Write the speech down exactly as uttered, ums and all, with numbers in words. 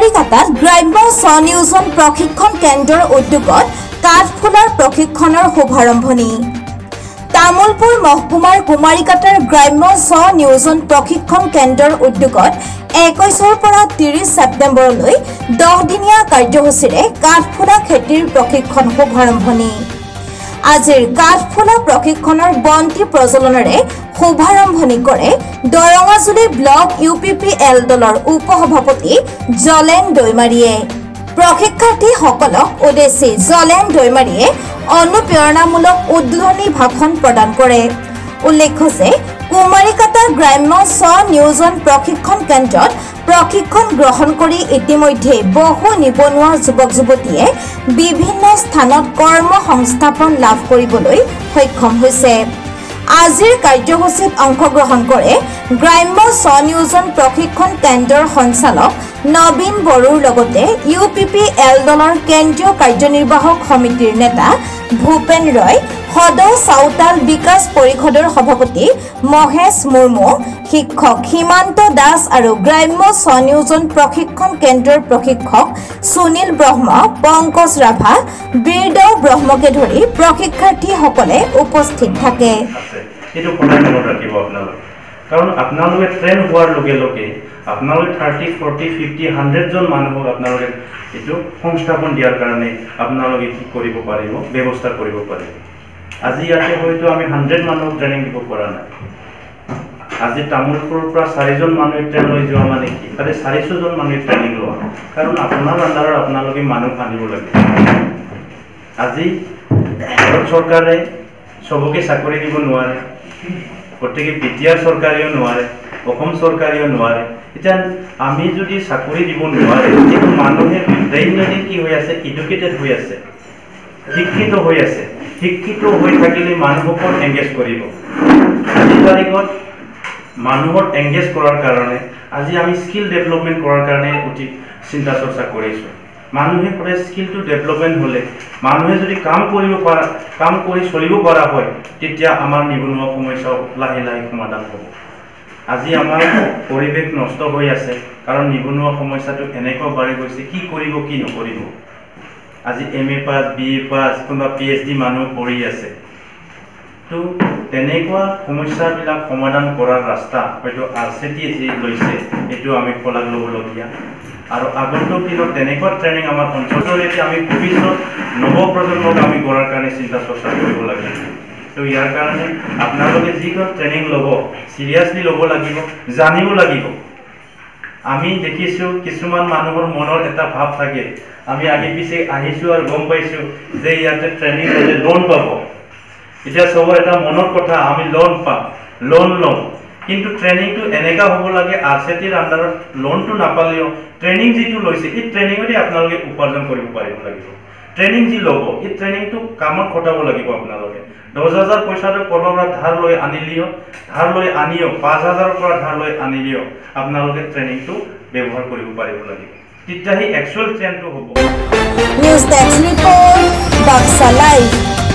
কুমাৰীকাটাত গ্ৰাম্য স্বনিয়োজন প্ৰশিক্ষণ কেন্দ্ৰৰ উদ্যোগত কাঠফুলাৰ প্ৰশিক্ষণৰ শুভাৰম্ভণি। তামুলপুৰ মহকুমাৰ কুমাৰীকাটাৰ গ্ৰাম্য স্বনিয়োজন প্ৰশিক্ষণ কেন্দ্ৰৰ উদ্যোগত একৈশৰ পৰা ত্ৰিশ ছেপ্টেম্বৰলৈ দহ দিনীয়া কাৰ্যসূচীৰে কাঠফুলা খেতিৰ প্ৰশিক্ষণ শুভাৰম্ভণি। আজিৰ কাঠফুলা প্ৰশিক্ষণৰ বন্তি প্ৰজ্বলনেৰে শুভাৰম্ভণি কৰে Darangajuli block U P P L দলৰ উপসভাপতি জলেন দৈমাৰীয়ে। প্ৰশিক্ষাৰ্থীসকলক উদ্দেশ্যি জলেন দৈমাৰীয়ে অনুপ্ৰেৰণামূলক উদ্বোধনী ভাষণ প্ৰদান কৰে। উল্লেখ্য যে কুমাৰীকাটা গ্ৰাম্য স্বনিয়োজন প্ৰশিক্ষণ কেন্দ্ৰত প্ৰশিক্ষণ গ্ৰহণ কৰি ইতিমধ্যে বহু নিবনুৱা যুৱক যুৱতীয়ে বিভিন্ন স্থানত কৰ্ম সংস্থাপন লাভ কৰিবলৈ সক্ষম হৈছে। আজিৰ কাৰ্যসূচীত অংশগ্ৰহণ কৰে গ্ৰাম্য স্বনিয়োজন প্ৰশিক্ষণ কেন্দ্ৰৰ সঞ্চালক নবীন বড়োৰ লগতে ইউ পি পি এল দলৰ কেন্দ্ৰীয় কাৰ্যনিৰ্বাহক সমিতিৰ নেতা ভূপেন ৰয়, সদৌ চাউতাল বিকাশ পৰিষদৰ সভাপতি মহেশ মুৰ্মু, শিক্ষক সীমান্ত দাস আৰু গ্ৰাম্য স্বনিয়োজন প্ৰশিক্ষণ কেন্দ্ৰৰ প্ৰশিক্ষক সুনীল ব্ৰহ্ম, পংকজ ৰাভা, বীৰদেউ ব্ৰহ্মকে ধৰি প্ৰশিক্ষাৰ্থীসকলে উপস্থিত থাকে। কাৰণ আপোনালোকে ট্ৰেইন হোৱাৰ লগে লগে আপোনালোকে থাৰ্টি ফৰ্টি ফিফটি হাণ্ড্ৰেডজন মানুহক আপোনালোকে এইটো সংস্থাপন দিয়াৰ কাৰণে আপোনালোকে কি কৰিব পাৰিব, ব্যৱস্থা কৰিব পাৰিব। আজি ইয়াতে হয়তো আমি হাণ্ড্ৰেড মানুহক ট্ৰেইনিং দিব পৰা নাই। আজি তামোলপুৰৰ পৰা চাৰিজন মানুহে ট্ৰেইন লৈ যোৱা মানে কি, তাতে চাৰিশজন মানুহে ট্ৰেইনিং লোৱা, কাৰণ আপোনাৰ আণ্ডাৰত আপোনালোকে মানুহ আনিব লাগে। আজি ভাৰত চৰকাৰে চবকে চাকৰি দিব নোৱাৰে, গতিকে বি টি আৰ চৰকাৰেও নোৱাৰে, অসম চৰকাৰেও নোৱাৰে। এতিয়া আমি যদি চাকৰি দিব নোৱাৰে, কিন্তু মানুহে দৈনন্দিন কি হৈ আছে, এডুকেটেড হৈ আছে, শিক্ষিত হৈ আছে। শিক্ষিত হৈ থাকিলে মানুহক এংগেজ কৰিব। আজিৰ তাৰিখত মানুহক এংগেজ কৰাৰ কাৰণে আজি আমি স্কিল ডেভেলপমেণ্ট কৰাৰ কাৰণে অতি চিন্তা চৰ্চা কৰিছোঁ। মানুহে সদায় স্কিলটো ডেভেলপমেণ্ট হ'লে, মানুহে যদি কাম কৰিব পৰা কাম কৰি চলিব পৰা হয়, তেতিয়া আমাৰ নিবনুৱা সমস্যা লাহে লাহে সমাধান হ'ব। আজি আমাৰ পৰিৱেশ নষ্ট হৈ আছে, কাৰণ নিবনুৱা সমস্যাটো এনেকুৱা বাঢ়ি গৈছে, কি কৰিব কি নকৰিব। আজি M A pass, B A পাছ, কোনোবা পি এইচ ডি মানুহ পঢ়ি আছে। তো তেনেকুৱা সমস্যাবিলাক সমাধান কৰাৰ ৰাস্তা হয়তো আৰ চি টি যি লৈছে, এইটো আমি শলাগ ল'বলগীয়া। আৰু আগন্তুক দিনত তেনেকুৱা ট্ৰেইনিং আমাৰ অঞ্চললৈকে আমি ভৱিষ্যত নৱপ্ৰজন্মক আমি গঢ়াৰ কাৰণে চিন্তা চৰ্চা কৰিব লাগে। তো ইয়াৰ কাৰণে আপোনালোকে যিখন ট্ৰেইনিং ল'ব, চিৰিয়াছলি ল'ব লাগিব, জানিব লাগিব। আমি দেখিছোঁ কিছুমান মানুহৰ মনৰ এটা ভাৱ থাকে, আমি আগে পিছে আহিছোঁ আৰু গম পাইছোঁ যে ইয়াতে ট্ৰেইনিং ল'লে লোন পাব। এতিয়া চবৰ এটা মনৰ কথা, আমি লোন পাম, লোন ল'ম। কিন্তু ট্ৰেইনিংটো এনেকুৱা হ'ব লাগে, আৰ চি টিৰ আণ্ডাৰত লোনটো নাপালেও ট্ৰেইনিং যিটো লৈছে, এই ট্ৰেইনিঙতে আপোনালোকে উপাৰ্জন কৰিব পাৰিব লাগিব। ট্ৰেইনিং যি ল'ব, এই ট্ৰেইনিংটো কামত খটাব লাগিব আপোনালোকে। দহ হাজাৰ পইচাটো ক'ৰবাৰ পৰা ধাৰ লৈ আনিলেও ধাৰ লৈ আনিও পাঁচ হাজাৰৰ পৰা ধাৰ লৈ আনিলেও আপোনালোকে ট্ৰেইনিংটো ব্যৱহাৰ কৰিব পাৰিব লাগিব, তেতিয়াহে একচুৱেল ট্ৰেইনটো হ'ব। News desk report, Baksa live.